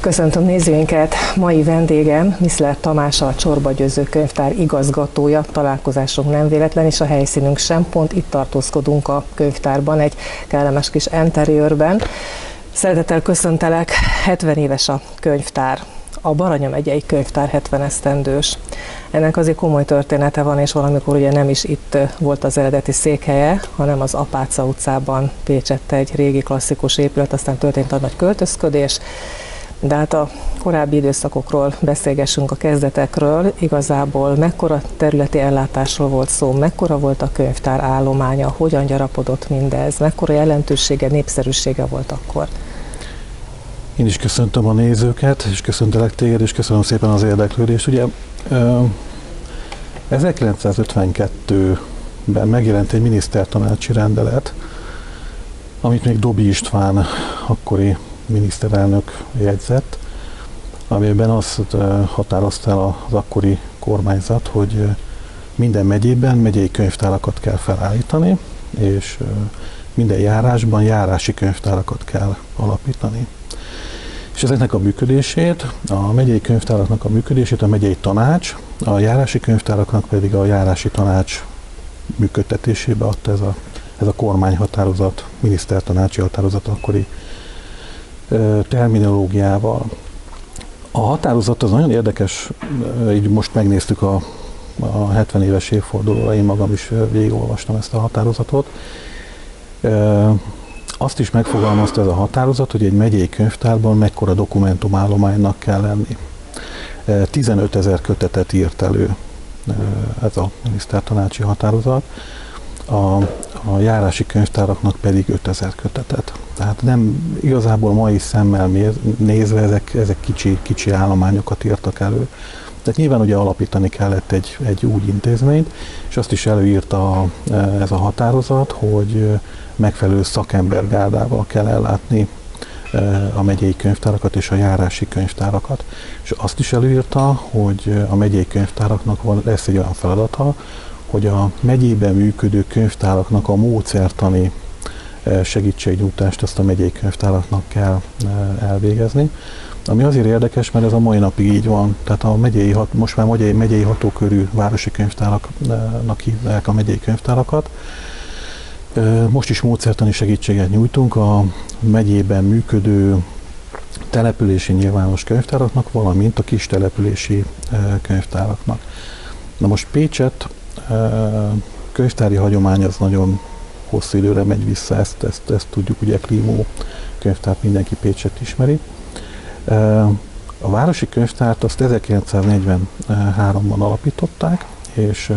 Köszöntöm nézőinket! Mai vendégem Miszler Tamás, a Csorba Győző Könyvtár igazgatója. Találkozásunk nem véletlen, és a helyszínünk sem pont. Itt tartózkodunk a könyvtárban, egy kellemes kis interiőrben. Szeretettel köszöntelek, 70 éves a könyvtár. A Baranya megyei könyvtár 70 esztendős. Ennek azért komoly története van, és valamikor ugye nem is itt volt az eredeti székhelye, hanem az Apáca utcában, Pécsett, egy régi klasszikus épület, aztán történt a nagy költözködés. De hát a korábbi időszakokról beszélgessünk, a kezdetekről. Igazából mekkora területi ellátásról volt szó, mekkora volt a könyvtár állománya, hogyan gyarapodott mindez, mekkora jelentősége, népszerűsége volt akkor? Én is köszöntöm a nézőket, és köszöntelek téged, és köszönöm szépen az érdeklődést. Ugye 1952-ben megjelent egy minisztertanácsi rendelet, amit még Dobi István akkori miniszterelnök jegyzett, amiben azt határozta el az akkori kormányzat, hogy minden megyében megyei könyvtárakat kell felállítani, és minden járásban járási könyvtárakat kell alapítani. És ezeknek a működését, a megyei könyvtáraknak a működését a megyei tanács, a járási könyvtáraknak pedig a járási tanács működtetésébe adta ez a kormányhatározat, minisztertanácsi határozat akkori terminológiával. A határozat az nagyon érdekes, így most megnéztük a 70 éves évfordulóra, én magam is végigolvastam ezt a határozatot. Azt is megfogalmazta ez a határozat, hogy egy megyei könyvtárban mekkora dokumentumállománynak kell lenni. 15 000 kötetet írt elő ez a minisztertanácsi határozat, a járási könyvtáraknak pedig 5000 kötetet. Tehát nem igazából mai szemmel nézve ezek kicsi állományokat írtak elő. Tehát nyilván ugye alapítani kellett egy új intézményt, és azt is előírta ez a határozat, hogy megfelelő szakembergárdával kell ellátni a megyei könyvtárakat és a járási könyvtárakat. És azt is előírta, hogy a megyei könyvtáraknak lesz egy olyan feladata, hogy a megyében működő könyvtáraknak a módszertani segítségnyújtást ezt a megyei könyvtáraknak kell elvégezni. Ami azért érdekes, mert ez a mai napig így van. Tehát most már megyei hatókörű városi könyvtáraknak hívják a megyei könyvtárakat. Most is módszertani segítséget nyújtunk a megyében működő települési nyilvános könyvtáraknak, valamint a kis települési könyvtáraknak. Na most Pécsett könyvtári hagyomány az nagyon hosszú időre megy vissza, ezt tudjuk, ugye Klimó könyvtárt mindenki Pécsett ismeri. A városi könyvtárt azt 1943-ban alapították, és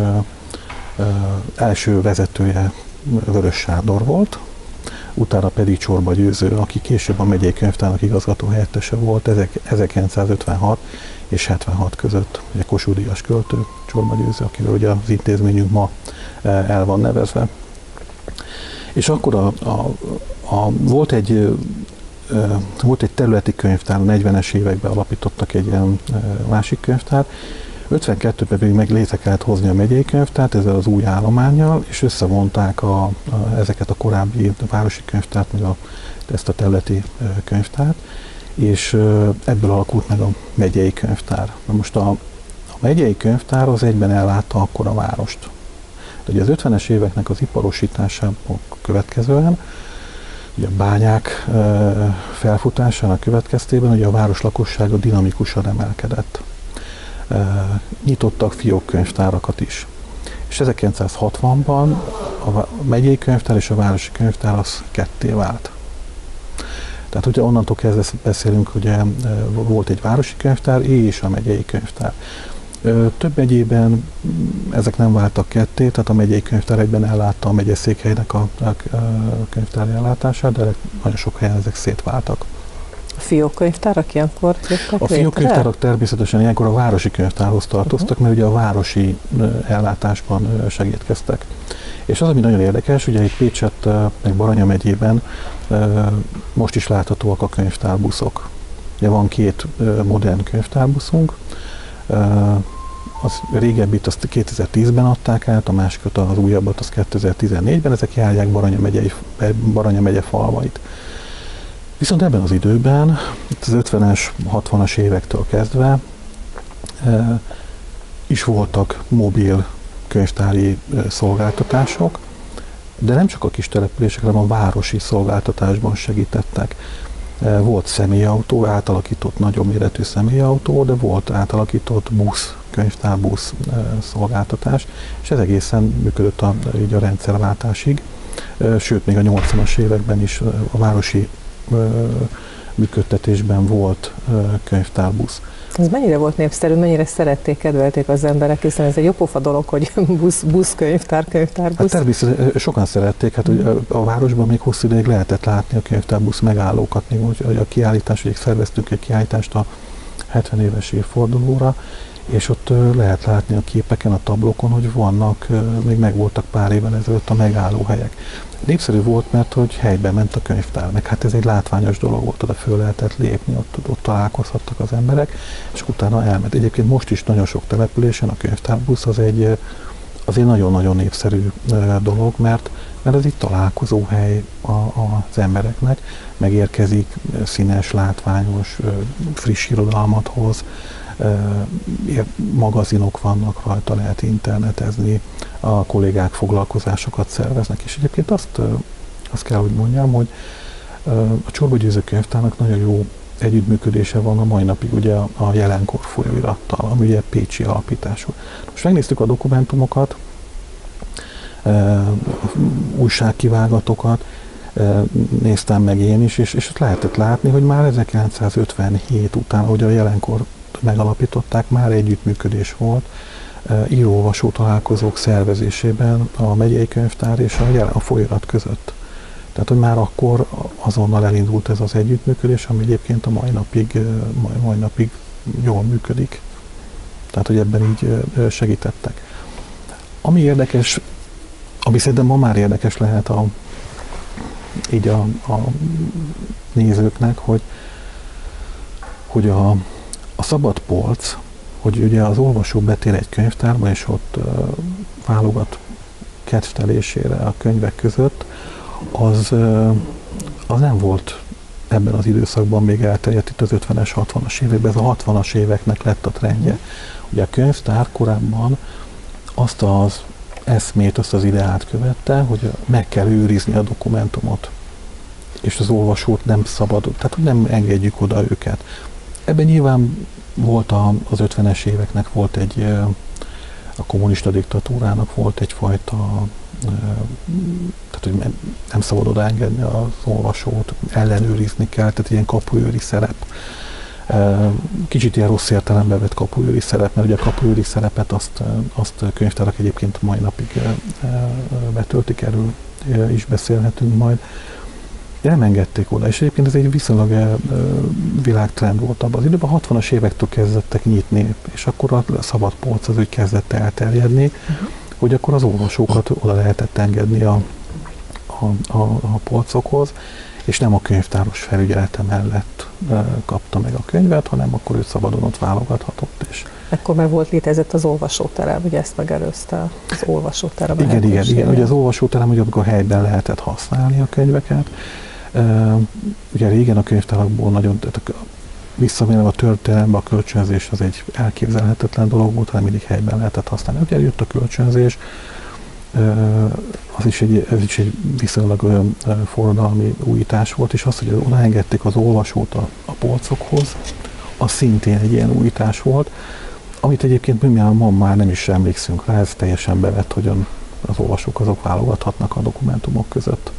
első vezetője Vörös Sándor volt, utána pedig Csorba Győző, aki később a megyei könyvtárnak igazgató helyettese volt 1956 és 76 között, ugye Kossuth Díjas költő, Csorba Győző, akivel ugye az intézményünk ma el van nevezve. És akkor volt egy területi könyvtár, a 40-es években alapítottak egy ilyen másik könyvtár, 52-ben pedig meg létre kellett hozni a megyei könyvtárt ezzel az új állománnyal, és összevonták ezeket a korábbi városi könyvtárt, meg ezt a területi könyvtárt, és ebből alakult meg a megyei könyvtár. Na most a megyei könyvtár az egyben ellátta akkor a várost. De ugye az 50-es éveknek az iparosításából következően, ugye a bányák felfutásának következtében ugye a város lakossága dinamikusan emelkedett. Nyitottak fiókkönyvtárakat is. És 1960-ban a megyei könyvtár és a városi könyvtár az ketté vált. Tehát ugye onnantól kezdve beszélünk, ugye volt egy városi könyvtár és a megyei könyvtár. Több megyében ezek nem váltak ketté, tehát a megyei könyvtár egyben ellátta a megyeszékhelynek a könyvtári ellátását, de nagyon sok helyen ezek szétváltak. A fiókkönyvtárak ilyenkor jöttek A fiókkönyvtárak természetesen ilyenkor a városi könyvtárhoz tartoztak, mert ugye a városi ellátásban segítkeztek. És az, ami nagyon érdekes, ugye itt Pécsett, meg Baranya megyében most is láthatóak a könyvtárbuszok. Ugye van két modern könyvtárbuszunk, az régebbit azt 2010-ben adták át, a másikat, az újabbat az 2014-ben, ezek járják Baranya megye falvait. Viszont ebben az időben, az 50-es, 60-as évektől kezdve is voltak mobil könyvtári szolgáltatások, de nem csak a kis települések, hanem a városi szolgáltatásban segítettek. Volt személyautó, átalakított nagyobb méretű személyautó, de volt átalakított busz, könyvtárbusz szolgáltatás, és ez egészen működött így a rendszerváltásig. Sőt, még a 80-as években is a városi működtetésben volt könyvtárbusz. Ez mennyire volt népszerű, mennyire szerették, kedvelték az emberek, hiszen ez egy jópofa dolog, hogy busz, könyvtárbusz. Hát természetesen sokan szerették, hát a városban még hosszú ideig lehetett látni a könyvtárbusz megállókat, még a kiállítás, ugye szerveztünk egy kiállítást a 70 éves évfordulóra, és ott lehet látni a képeken, a tablókon, hogy vannak, még megvoltak pár évvel ezelőtt a megállóhelyek. Népszerű volt, mert hogy helyben ment a könyvtár, meg hát ez egy látványos dolog volt, oda föl lehetett lépni, ott találkozhattak az emberek, és utána elment. Egyébként most is nagyon sok településen a könyvtárbusz az egy nagyon-nagyon népszerű dolog, mert ez egy találkozóhely az embereknek, megérkezik, színes, látványos, friss irodalmat hoz, magazinok vannak rajta, lehet internetezni, a kollégák foglalkozásokat szerveznek, és egyébként azt kell, hogy mondjam, hogy a Csorba Győző Könyvtárnak nagyon jó együttműködése van a mai napig ugye a Jelenkor folyóirattal, ami ugye pécsi alapítású. Most megnéztük a dokumentumokat, újságkiválgatokat, néztem meg én is, és ott lehetett látni, hogy már 1957 után, ahogy a Jelenkor megalapították, már együttműködés volt író-olvasó találkozók szervezésében a megyei könyvtár és a folyóirat között. Tehát, hogy már akkor azonnal elindult ez az együttműködés, ami egyébként a mai napig jól működik. Tehát, hogy ebben így segítettek. Ami érdekes, ami szerintem ma már érdekes lehet a nézőknek, hogy a szabad polc, hogy ugye az olvasó betér egy könyvtárba, és ott válogat kedvtelésére a könyvek között, az nem volt ebben az időszakban még elterjedt, itt az 50-es, 60-as években, ez a 60-as éveknek lett a trendje. Ugye a könyvtár korábban azt az eszmét, azt az ideát követte, hogy meg kell őrizni a dokumentumot, és az olvasót nem szabad, tehát hogy nem engedjük oda őket. Ebben nyilván volt az 50-es éveknek volt a kommunista diktatúrának volt egyfajta, tehát hogy nem szabad odaengedni az olvasót, ellenőrizni kell, tehát ilyen kapuőri szerep. Kicsit ilyen rossz értelembe vett kapuőri szerep, mert ugye a kapuőri szerepet azt könyvtárak egyébként mai napig betöltik, erről is beszélhetünk majd. De nem engedték oda, és egyébként ez egy viszonylag világtrend volt abban az időben. A 60-as évektől kezdettek nyitni, és akkor a szabad polc az úgy kezdett elterjedni, hogy akkor az olvasókat oda lehetett engedni a polcokhoz, és nem a könyvtáros felügyelete mellett kapta meg a könyvet, hanem akkor ő szabadon ott válogathatott. És ekkor már létezett az olvasóterem, ugye ezt megelőzte az olvasóterem. Igen. Ugye az olvasóterem, hogy akkor helyben lehetett használni a könyveket. Ugye régen a könyvtárakból nagyon, visszamérve a történelembe, a kölcsönzés az egy elképzelhetetlen dolog volt, hanem mindig helyben lehetett használni. Ugye jött a kölcsönzés, ez is egy viszonylag olyan forradalmi újítás volt, és az, hogy odaengedték az olvasót a polcokhoz, az szintén egy ilyen újítás volt, amit egyébként ma már nem is emlékszünk rá, ez teljesen bevett, hogy az olvasók azok válogathatnak a dokumentumok között.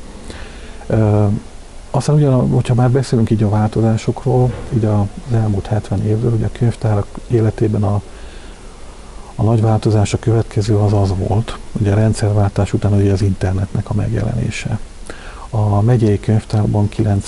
Aztán hogyha már beszélünk így a változásokról, így az elmúlt 70 évről, ugye a könyvtárak életében a nagy változás a következő az volt, ugye a rendszerváltás után ugye az internetnek a megjelenése. A megyei könyvtárban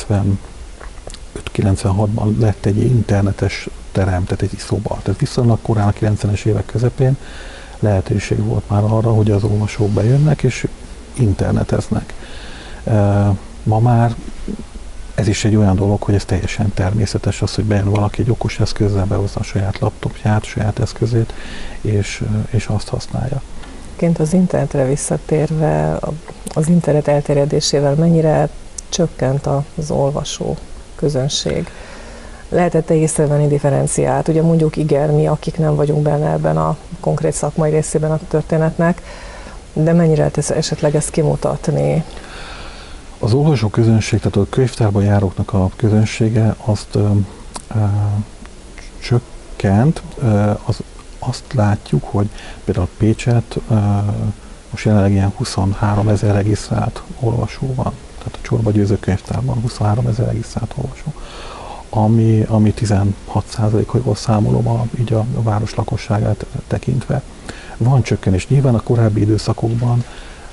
95-96-ban lett egy internetes terem, tehát egy szoba. Tehát viszonylag korán a 90-es évek közepén lehetőség volt már arra, hogy az olvasók bejönnek és interneteznek. Ma már ez is egy olyan dolog, hogy ez teljesen természetes az, hogy bejön valaki egy okos eszközzel, behozza a saját laptopját, saját eszközét, és azt használja. Az internetre visszatérve, az internet elterjedésével mennyire csökkent az olvasó közönség. Lehetett-e észrevenni differenciát? Ugye mondjuk igen, mi, akik nem vagyunk benne ebben a konkrét szakmai részében a történetnek, de mennyire lehet esetleg ezt kimutatni? Az olvasó közönség, tehát a könyvtárba járóknak a közönsége azt csökkent. Azt látjuk, hogy például Pécset most jelenleg ilyen 23 000 regisztrált olvasó van. Tehát a Csorba Győző könyvtárban 23 000 regisztrált olvasó. Ami 16%-a, jól számolom, így a város lakosságát tekintve. Van csökkenés. Nyilván a korábbi időszakokban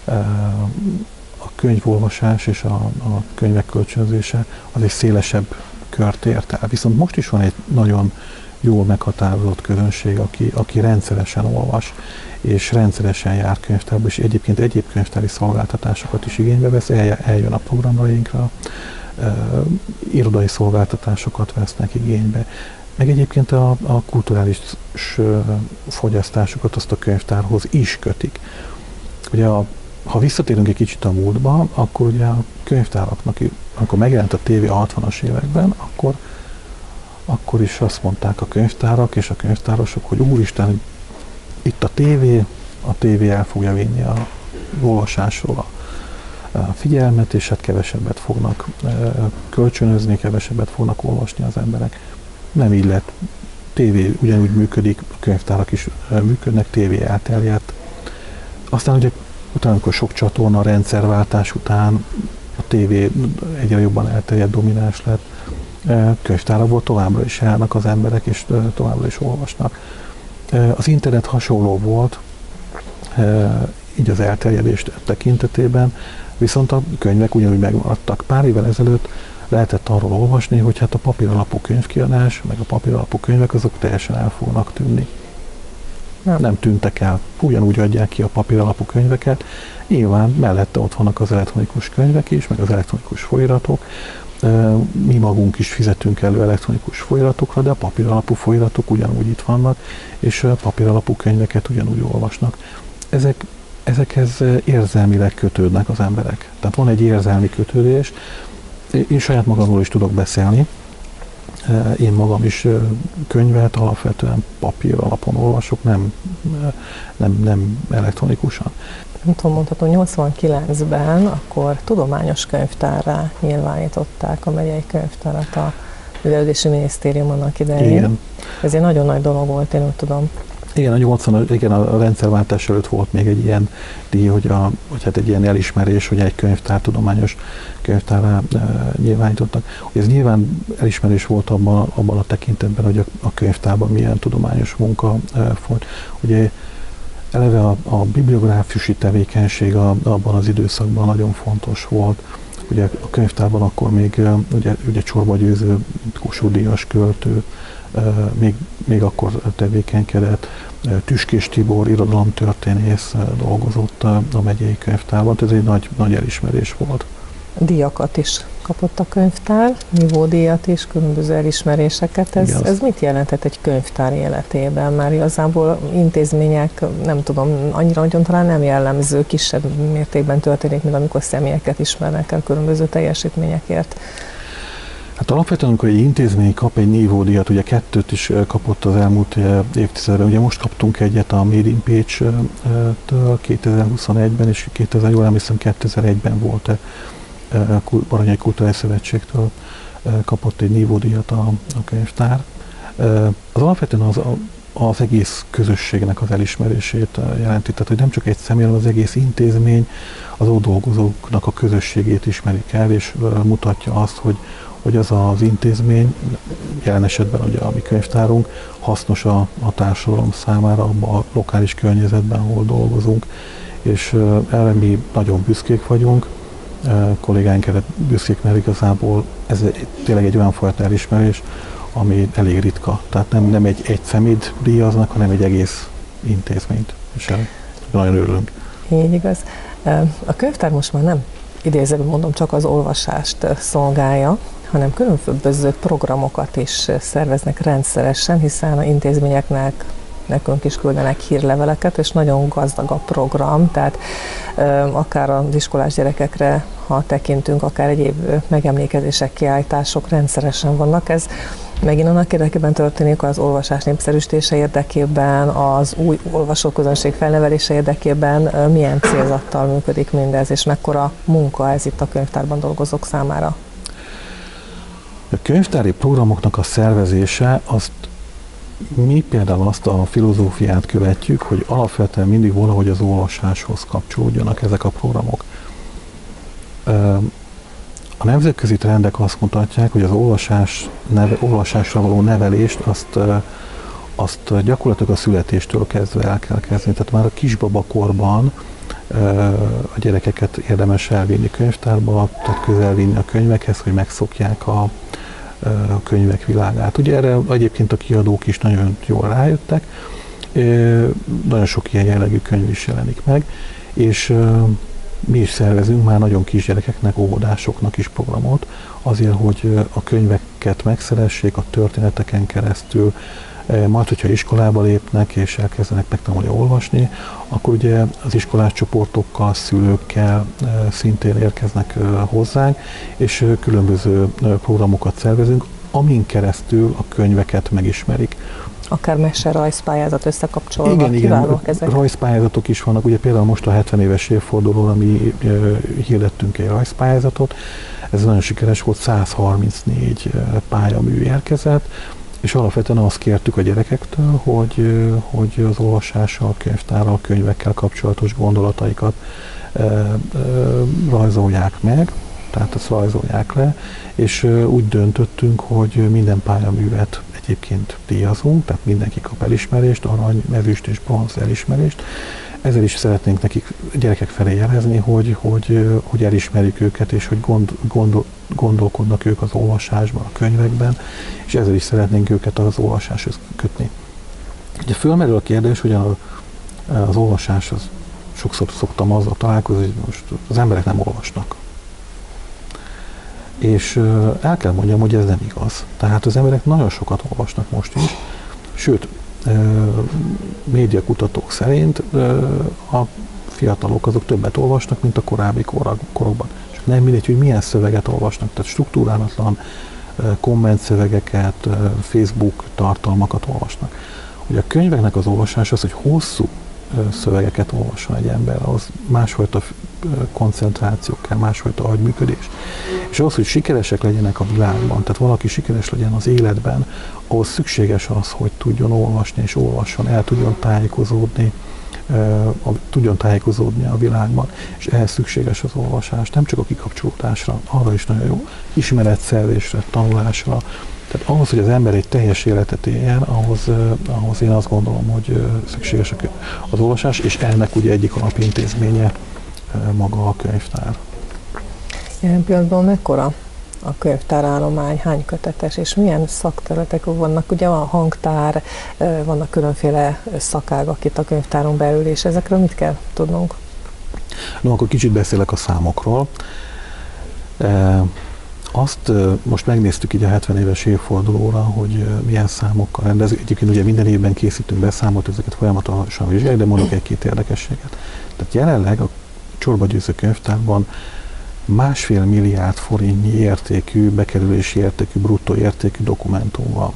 a könyvolvasás és a könyvek kölcsönzése az egy szélesebb kört ért el. Viszont most is van egy nagyon jól meghatározott közönség, aki rendszeresen olvas, és rendszeresen jár könyvtárba, és egyébként egyéb könyvtári szolgáltatásokat is igénybe vesz, eljön a programjainkra, irodai szolgáltatásokat vesznek igénybe, meg egyébként a kulturális fogyasztásokat azt a könyvtárhoz is kötik. Ugye ha visszatérünk egy kicsit a múltba, akkor ugye a könyvtáraknak, amikor megjelent a tévé a 60-as években, akkor is azt mondták a könyvtárak és a könyvtárosok, hogy úristen, itt a tévé el fogja vinni a olvasásról a figyelmet, és hát kevesebbet fognak kölcsönözni, kevesebbet fognak olvasni az emberek. Nem így lett. Tévé ugyanúgy működik, a könyvtárak is működnek, tévé elterjedt. Aztán ugye utána, amikor sok csatorna, rendszerváltás után a tévé egyre jobban elterjedt, domináns lett, könyvtárakból továbbra is járnak az emberek, és továbbra is olvasnak. Az internet hasonló volt, így az elterjedés tekintetében, viszont a könyvek ugyanúgy megmaradtak. Pár évvel ezelőtt lehetett arról olvasni, hogy hát a papíralapú könyvkiadás, meg a papíralapú könyvek, azok teljesen el fognak tűnni. Nem tűntek el. Ugyanúgy adják ki a papíralapú könyveket. Nyilván mellette ott vannak az elektronikus könyvek is, meg az elektronikus folyiratok. Mi magunk is fizetünk elő elektronikus folyratokra, de a papíralapú folyratok ugyanúgy itt vannak, és papíralapú könyveket ugyanúgy olvasnak. Ezekhez érzelmileg kötődnek az emberek. Tehát van egy érzelmi kötődés. Én saját magamról is tudok beszélni. Én magam is könyvet alapvetően papír alapon olvasok, nem elektronikusan. Nem tudom, mondhatom, 89-ben akkor tudományos könyvtárrá nyilvánították a megyei könyvtárat a Művelődési Minisztérium annak idején. Igen. Ez egy nagyon nagy dolog volt, én úgy tudom. Igen, a rendszerváltás előtt volt még egy ilyen díj, hogy hát egy ilyen elismerés, hogy egy könyvtár tudományos könyvtárrá nyilvánítottak. Ez nyilván elismerés volt abban a tekintetben, hogy a könyvtárban milyen tudományos munka folyt. Ugye eleve a bibliográfiusi tevékenység abban az időszakban nagyon fontos volt. Ugye a könyvtárban akkor még ugye Csorba Győző, Kossuth-díjas költő, még akkor tevékenykedett, Tüskés Tibor irodalomtörténész dolgozott a megyei könyvtárban, ez egy nagy elismerés volt. Díjakat is kapott a könyvtár, nívódíjat is, különböző elismeréseket. Ez mit jelentett egy könyvtár életében? Már igazából intézmények, nem tudom, annyira nagyon talán nem jellemző, kisebb mértékben történik, mint amikor személyeket ismernek el különböző teljesítményekért. Hát alapvetően, amikor egy intézmény kap egy nívódíjat, ugye 2 is kapott az elmúlt évtizedben, ugye most kaptunk egyet a Made in Pécs-től 2021-ben, és jól emlékszem 2001-ben volt Baranyai Kulturális Szövetségtől kapott egy nívódíjat a könyvtár. Az alapvetően az egész közösségnek az elismerését jelenti, tehát hogy nem csak egy személy, hanem az egész intézmény az ott dolgozóknak a közösségét ismerik el, és mutatja azt, hogy az az intézmény, jelen esetben ugye a mi könyvtárunk, hasznos a társadalom számára, abban a lokális környezetben, ahol dolgozunk, és erre mi nagyon büszkék vagyunk, kollégáink erre büszkék, mert igazából ez tényleg egy olyan fajta elismerés, ami elég ritka. Tehát nem egy személyt díjaznak, hanem egy egész intézményt, és nagyon örülünk. Így igaz. A könyvtár most már nem idézőben mondom, csak az olvasást szolgálja, hanem különböző programokat is szerveznek rendszeresen, hiszen az intézményeknek nekünk is küldenek hírleveleket, és nagyon gazdag a program, tehát akár az iskolás gyerekekre, ha tekintünk, akár egyéb megemlékezések, kiállítások rendszeresen vannak. Ez megint annak érdekében történik, az olvasás népszerűsítése érdekében, az új olvasóközönség felnevelése érdekében, milyen célzattal működik mindez, és mekkora munka ez itt a könyvtárban dolgozók számára? A könyvtári programoknak a szervezése, mi például azt a filozófiát követjük, hogy alapvetően mindig valahogy az olvasáshoz kapcsolódjanak ezek a programok. A nemzetközi trendek azt mutatják, hogy az olvasásra való nevelést azt gyakorlatilag a születéstől kezdve el kell kezdeni. Tehát már a kisbabakorban a gyerekeket érdemes elvinni könyvtárba, tehát közel vinni a könyvekhez, hogy megszokják a könyvek világát. Ugye erre egyébként a kiadók is nagyon jól rájöttek, nagyon sok ilyen jellegű könyv is jelenik meg, és mi is szervezünk már nagyon kisgyerekeknek, óvodásoknak is programot, azért, hogy a könyveket megszeressék a történeteken keresztül, majd, hogyha iskolába lépnek és elkezdenek megtanulni olvasni, akkor ugye az iskolás csoportokkal, szülőkkel szintén érkeznek hozzánk, és különböző programokat szervezünk, amin keresztül a könyveket megismerik. Akár mese, rajzpályázat összekapcsolva, igen, kiválóak ezek. Rajzpályázatok is vannak, ugye például most a 70 éves évfordulóra mi hirdettünk egy rajzpályázatot, ez nagyon sikeres volt, 134 pályamű érkezett, és alapvetően azt kértük a gyerekektől, hogy az olvasással, a könyvtárral, a könyvekkel kapcsolatos gondolataikat rajzolják meg, tehát ezt rajzolják le, és úgy döntöttünk, hogy minden pályaművet egyébként díjazunk, tehát mindenki kap elismerést, arany, ezüst és bronz elismerést. Ezzel is szeretnénk nekik gyerekek felé jelezni, hogy elismerjük őket, és hogy gondolkodnak ők az olvasásban, a könyvekben, és ezzel is szeretnénk őket az olvasáshoz kötni. Ugye fölmerül a kérdés, hogy az olvasás, sokszor szoktam azzal találkozni, hogy most az emberek nem olvasnak. És el kell mondjam, hogy ez nem igaz. Tehát az emberek nagyon sokat olvasnak most is, sőt, médiakutatók szerint a fiatalok azok többet olvasnak, mint a korábbi korokban. És nem mindegy, hogy milyen szöveget olvasnak, tehát struktúrálatlan kommentszövegeket, Facebook tartalmakat olvasnak. Ugye a könyveknek az olvasás az, hogy hosszú szövegeket olvasson egy ember, ahhoz másfajta koncentráció kell, másfajta agyműködés. És ahhoz, hogy sikeresek legyenek a világban, tehát valaki sikeres legyen az életben, ahhoz szükséges az, hogy tudjon olvasni és olvasson, el tudjon tájékozódni a világban, és ehhez szükséges az olvasás, nem csak a kikapcsolódásra, arra is nagyon jó, ismeretszerzésre, tanulásra. Tehát ahhoz, hogy az ember egy teljes életet éljen, ahhoz én azt gondolom, hogy szükséges az olvasás, és ennek ugye egyik alapintézménye maga a könyvtár. Jelen pillanatban mekkora a könyvtárállomány, hány kötetes, és milyen szakterületek vannak? Ugye van hangtár, vannak különféle szakágak itt a könyvtáron belül, és ezekről mit kell tudnunk? No, akkor kicsit beszélek a számokról. Azt most megnéztük így a 70 éves évfordulóra, hogy milyen számokkal rendezik. Egyébként ugye minden évben készítünk beszámot, ezeket folyamatosan vizsgáljuk, de mondok egy-két érdekességet. Tehát jelenleg a Csorba Győző Könyvtárban 1,5 milliárd forintnyi értékű, bekerülési értékű, bruttó értékű dokumentum van.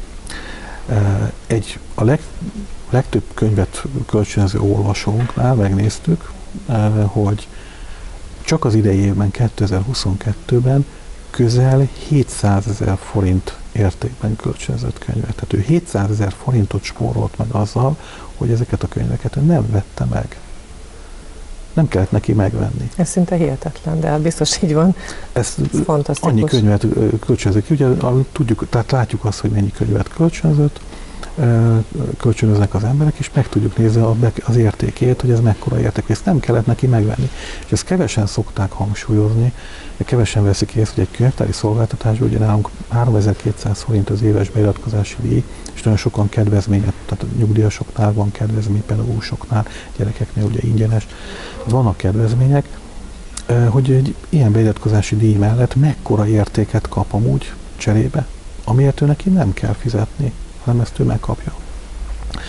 A legtöbb könyvet kölcsönző olvasónknál megnéztük, hogy csak az idei évben, 2022-ben közel 700 000 forint értékben kölcsönzött könyvet. Tehát ő 700 000 forintot spórolt meg azzal, hogy ezeket a könyveket ő nem vette meg. Nem kellett neki megvenni. Ez szinte hihetetlen, de hát biztos így van. Ez fantasztikus. Annyi könyvet kölcsönzött ki, ugye tudjuk, tehát látjuk azt, hogy mennyi könyvet kölcsönöznek az emberek, és meg tudjuk nézni az értékét, hogy ez mekkora érték, ezt nem kellett neki megvenni. És ezt kevesen szokták hangsúlyozni, kevesen veszik észre, hogy egy könyvtári szolgáltatásban ugye nálunk 3200 forint az éves beiratkozási díj, és nagyon sokan kedvezményet, tehát a nyugdíjasoknál van kedvezmény, pedagógusoknál, gyerekeknél ugye ingyenes. Vannak kedvezmények, hogy egy ilyen beiratkozási díj mellett mekkora értéket kap amúgy cserébe, amiért ő neki nem kell fizetni, hanem ezt ő megkapja.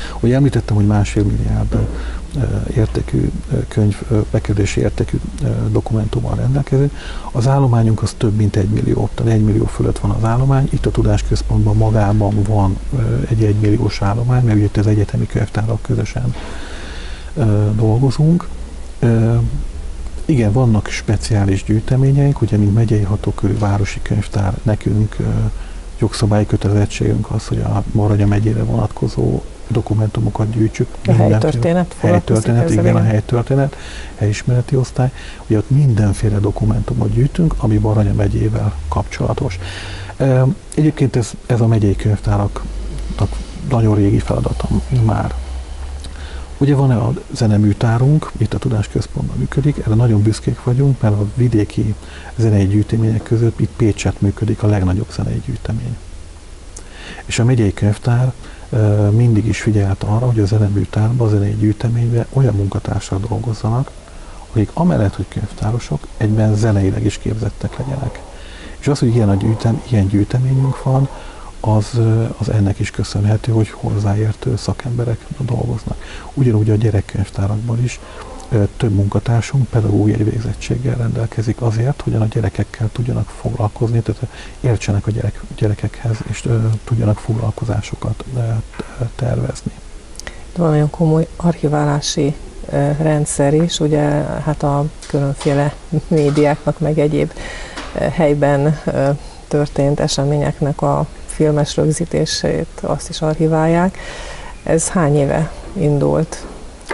Ugye említettem, hogy 1,5 milliárd értékű könyv, bekerülési értékű dokumentummal rendelkezünk. Az állományunk az több mint 1 millió, tehát 1 millió fölött van az állomány. Itt a Tudásközpontban magában van egy 1 milliós állomány, mert ugye itt az egyetemi könyvtárral közösen dolgozunk. Igen, vannak speciális gyűjteményeink, ugye mint megyei hatókörű városi könyvtár, nekünk jogszabályi kötelezettségünk az, hogy a Baranya megyére vonatkozó dokumentumokat gyűjtsük. A helytörténet. Igen, a helytörténet, helyismereti osztály. Ugye ott mindenféle dokumentumot gyűjtünk, ami Baranya megyével kapcsolatos. Egyébként ez a megyei könyvtáraknak nagyon régi feladata már. Ugye van a zeneműtárunk, itt a Tudásközpontban működik, erre nagyon büszkék vagyunk, mert a vidéki zenei gyűjtemények között itt Pécsett működik a legnagyobb zenei gyűjtemény. És a megyei könyvtár mindig is figyelt arra, hogy a zeneműtárban, a zenei gyűjteményben olyan munkatársak dolgozzanak, akik amellett, hogy könyvtárosok, egyben zeneileg is képzettek legyenek. És az, hogy ilyen gyűjteményünk van, az ennek is köszönhető, hogy hozzáértő szakemberek dolgoznak. Ugyanúgy a gyerekkönyvtárakban is több munkatársunk pedagógiai végzettséggel rendelkezik azért, hogy a gyerekekkel tudjanak foglalkozni, tehát értsenek a gyerekekhez, és tudjanak foglalkozásokat tervezni. Van nagyon komoly archiválási rendszer is, ugye hát a különféle médiáknak, meg egyéb helyben történt eseményeknek a filmes rögzítését, azt is archiválják. Ez hány éve indult?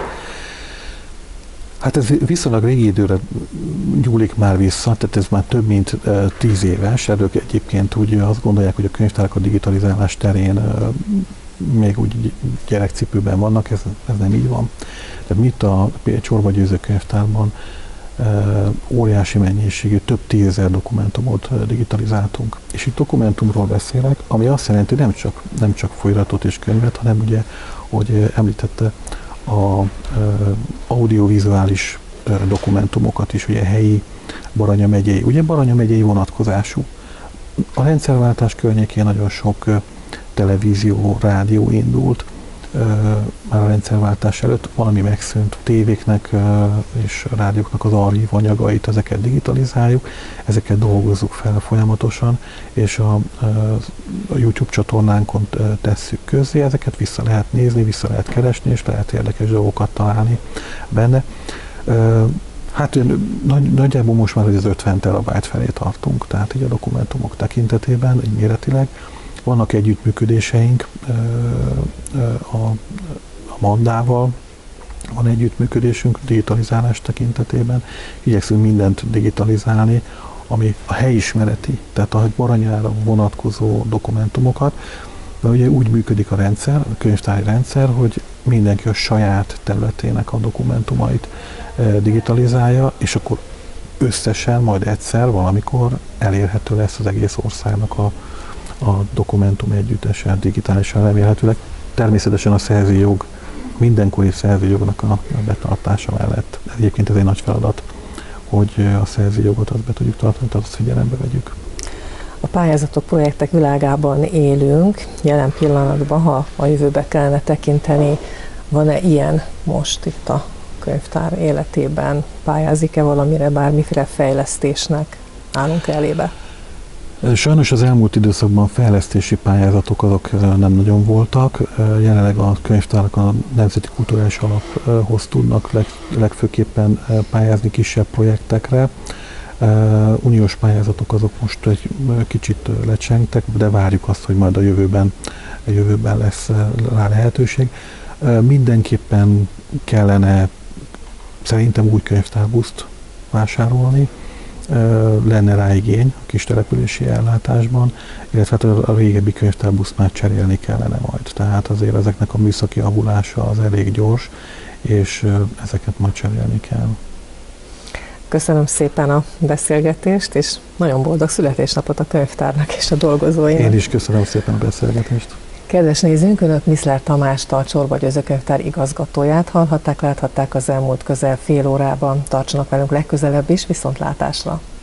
Hát ez viszonylag régi időre nyúlik már vissza, tehát ez már több mint 10 éves. Erről egyébként úgy azt gondolják, hogy a könyvtárak a digitalizálás terén még úgy gyerekcipőben vannak, ez nem így van. Tehát mi itt a Csorba Győző könyvtárban óriási mennyiségű, több 10 000 dokumentumot digitalizáltunk. És itt dokumentumról beszélek, ami azt jelenti, hogy nem csak folyamatot és könyvet, hanem ugye, hogy említette, a audiovizuális dokumentumokat is, ugye helyi Baranya megyei, ugye Baranya megyei vonatkozású. A rendszerváltás környékén nagyon sok televízió, rádió indult, már a rendszerváltás előtt valami megszűnt. Tévéknek és a rádióknak az archív anyagait, ezeket digitalizáljuk, ezeket dolgozzuk fel folyamatosan, és a YouTube csatornánkon tesszük közzé, ezeket vissza lehet nézni, vissza lehet keresni, és lehet érdekes dolgokat találni benne. Hát nagyjából most már az 50 terabájt felé tartunk, tehát így a dokumentumok tekintetében, így méretileg. Vannak együttműködéseink a Mandával, van együttműködésünk digitalizálás tekintetében. Igyekszünk mindent digitalizálni, ami a helyismereti, tehát a Baranyára vonatkozó dokumentumokat, de ugye úgy működik a rendszer, a könyvtári rendszer, hogy mindenki a saját területének a dokumentumait digitalizálja, és akkor összesen majd egyszer valamikor elérhető lesz az egész országnak a dokumentum együttesen, digitálisan remélhetőleg. Természetesen a szerzőjog, mindenkori szerzőjognak a betartása mellett. Egyébként ez egy nagy feladat, hogy a szerzőjogot azt be tudjuk tartani, tehát azt figyelembe vegyük. A pályázatok, projektek világában élünk, jelen pillanatban, ha a jövőbe kellene tekinteni, van-e ilyen most itt a könyvtár életében? Pályázik-e valamire, bármiféle fejlesztésnek állunk elébe? Sajnos az elmúlt időszakban fejlesztési pályázatok azok nem nagyon voltak. Jelenleg a könyvtárak a Nemzeti Kulturális Alaphoz tudnak legfőképpen pályázni kisebb projektekre. Uniós pályázatok azok most egy kicsit lecsengtek, de várjuk azt, hogy majd a jövőben lesz rá lehetőség. Mindenképpen kellene szerintem új könyvtárbuszt vásárolni, lenne rá igény a kis települési ellátásban, illetve hát a régebbi könyvtárbuszt már cserélni kellene majd. Tehát azért ezeknek a műszaki javulása az elég gyors, és ezeket majd cserélni kell. Köszönöm szépen a beszélgetést, és nagyon boldog születésnapot a könyvtárnak és a dolgozóinak. Én is köszönöm szépen a beszélgetést. Kedves nézőnk, Önök Miszler Tamást, a Csorba Győző könyvtár igazgatóját hallhatták, láthatták az elmúlt közel fél órában. Tartsanak velünk legközelebb is, viszontlátásra!